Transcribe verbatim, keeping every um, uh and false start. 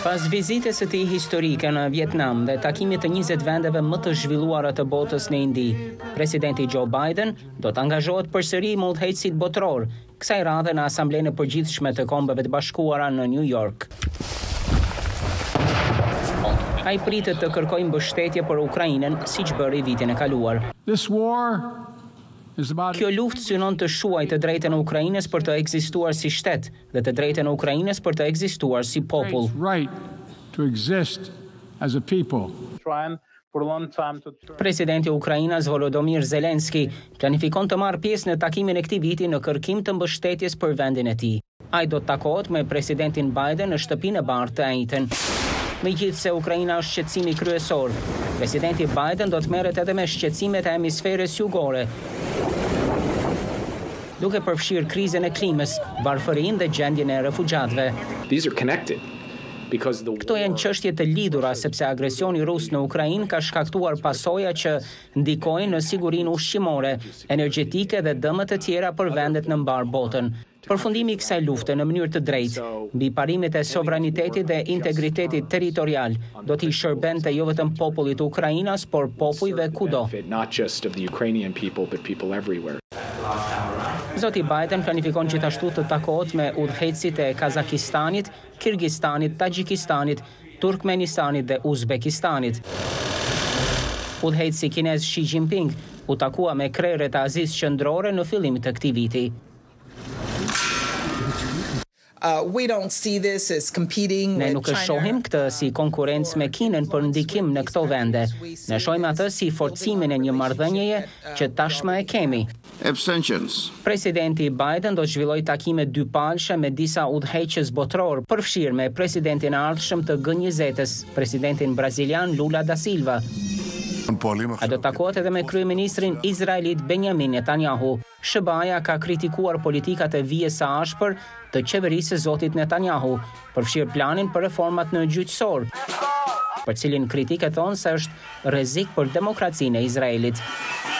Pas vizitës së tij historike në Vietnam dhe takimit të njëzet vendeve më të zhvilluara të botës në Indi, Presidenti Joe Biden do të angazhohet përsëri me udhëheqësit botror, kësaj radhe në Asamblenë e Përgjithshme të Kombeve të Bashkuara në Nju Jork. Ai pritet të kërkojë mbështetje për Ukrainën, siç bëri vitin e kaluar. Kjo luftë synon të shuajë të drejtën e Ukrainës për të ekzistuar si shtet dhe të drejtën e Ukrainës për të ekzistuar si popull. Presidenti i Ukrainës Volodymyr Zelensky planifikon të marrë pjesë në takimin e këtij viti në kërkim të mbështetjes për vendin e tij. Ai do të takohet me presidentin Biden në shtëpinë e bardhë të njëjtën. Megjithse Ukraina është shqetësimi kryesor, presidenti Biden do të merret edhe me shqetësimet e hemisferës jugore, duke përfshirë krizën e klimës, varfërinë dhe gjendjen e refugjatëve. Këto janë çështje të lidhura sepse agresioni rus në Ukrainë ka shkaktuar pasoja që ndikojnë në sigurinë ushqimore, energjetike dhe dëmet të tjera për vendet në mbar botën. Përfundimi i kësaj lufte në mënyrë të drejtë, mbi parimet e sovranitetit dhe integritetit territorial, do t'i shërbente jo vetëm popullit të Ukrainës, por popujve kudo. Zoti Biden planifikon gjithashtu të takohet me udhëheqësit e Kazakistanit, Kirgistanit, Tagjikistanit, Turkmenistanit dhe Uzbekistanit. Udhëheqësi kinez Xi Jinping u takua me krerët e Azisë Qendrore në fillim të këtij viti. Uh, we don't see this as competing Ne with nuk e China. shohim këtë si konkurrencë me Kinën për ndikim në këto vende. Ne shohim atë si forcimin e një marrëdhënieje që tashmë e kemi. Abstentions. Presidenti Biden do të zhvillojë takime dypalshe me disa udhëheqës botror, përfshirë me presidentin e ardhshëm të G njëzet-s, presidentin brazilian Lula da Silva. A do takohet edhe me kryeministrin izraelit Benjamin Netanyahu. S B A-ja ka kritikuar politikat e vijes së ashpër të qeverisë së zotit Netanyahu, përfshirë planin për reformat në gjyqësor, për cilin kritike thonë se është rrezik për demokracinë e Izraelit.